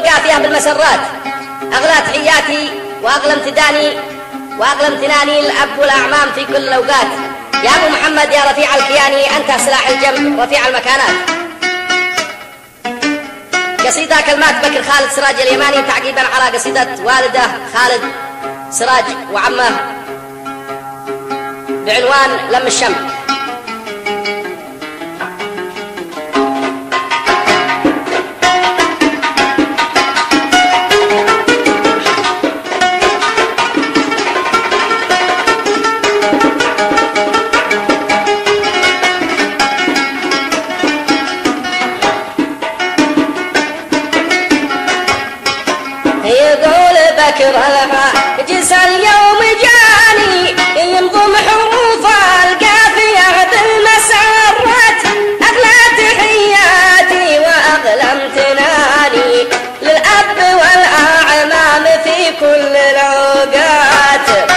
الكافية بالمسرات. أغلى تحياتي وأغلى امتداني وأغلى امتناني للأب والأعمام في كل الأوقات. يا أبو محمد يا رفيع الكياني، أنت سلاح الجنب رفيع المكانات. قصيدة كلمات بكر خالد سراج اليماني تعقيبا على قصيدة والده خالد سراج وعمه بعنوان لم الشمل. يقول بكر لها جس اليوم جاني ينظم حروف القافية بالمسرات. أغلى تحياتي وأغلى امتناني للأب والأعمام في كل الأوقات.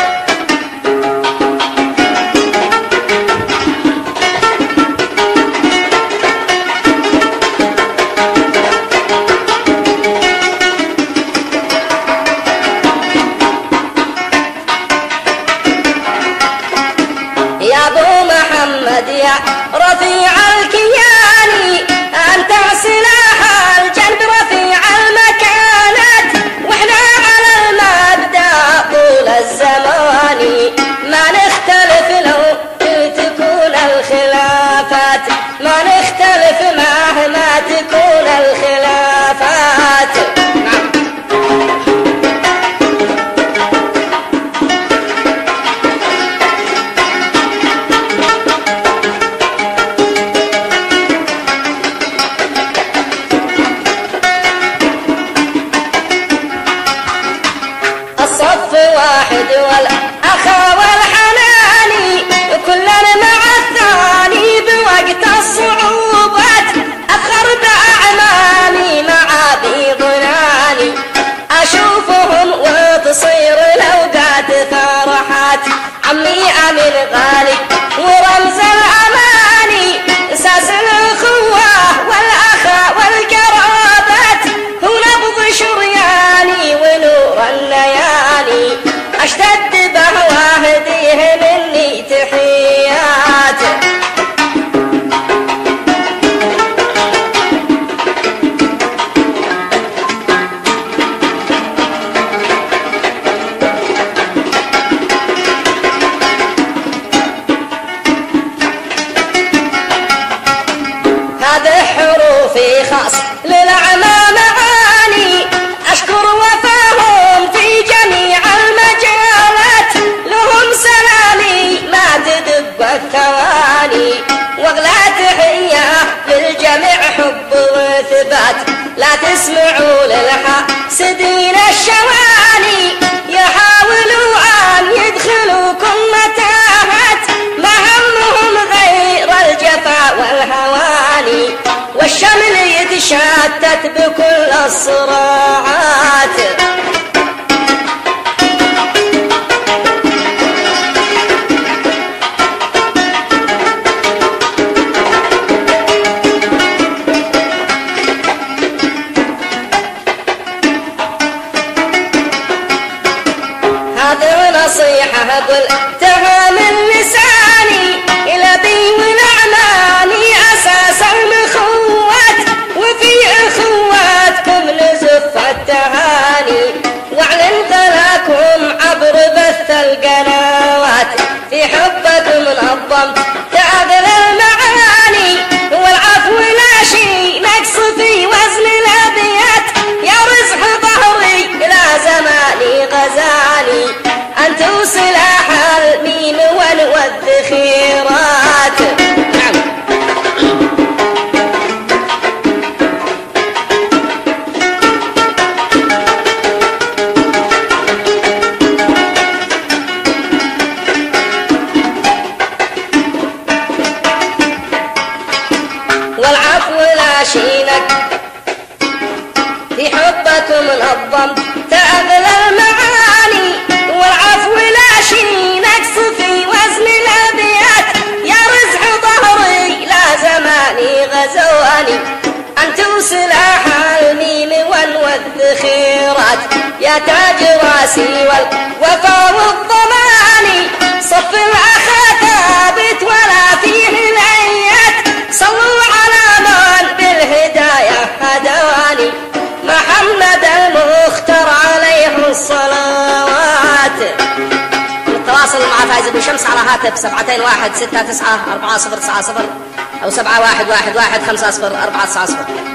يا أبو محمد يا رفيع الكياني، أنت سلاح الجنب رفيع المكانات. وإحنا على المبدأ طول الزمان ما نختلف لو تكون الخلافات، ما نختلف مهما تكون الخلافات. الصف واحد والأخا والحناني كلنا مع الثاني بوقت الصعوبات. أفخر بأعمامي مع بيضناني أشوفهم وتصير الأوقات فرحات. عمي أمين غالي ورمز الأماني أساس الأخوة والأخا والقرابات. هو نبض شرياني ونور الليالي أشتد بهواه هديه مني تحيات. هذه حروفي خاص للأعمام معاني أشكر وفاهم في جميع المجالات. لهم سلامي ما تدب الثواني واغلى تحية للجميع حب وثبات. لا تسمعوا للحاسدين الشواني يحاولوا أن يدخلوكم متاهات. ما همهم غير الجفا والهواني والشمل يتشتت بكل الصراعات. هذه نصيحة قلتها من لساني إلى بي والأعماني أساس المخوات. وفي أخواتكم نزف التهاني وأعلن لكم عبر بث القنوات. في حبكم نظمت تأغلى المعاني والعفو لا شيء نقص في وزن الأبيات. يا رزح ظهري لا زماني غزاني أنتم سلاح الميم والذخيرات. والعفو لا شينك في حبكم نظمت تأغلى المعاني والعفو لا شي نقص في وزن الأبيات. يا رزح ظهري لا زماني غزواني أنتم سلاح الميم والذخيرات. يا تاج راسي والوفا والضمان صف الأخا ثابت ولا فيه العيات صلوا على من بالهداية هداني محمد المختار عليه الصلوات. التواصل مع فايز ابو شمس على هاتف 721 694 4090 أو 7111 50 490.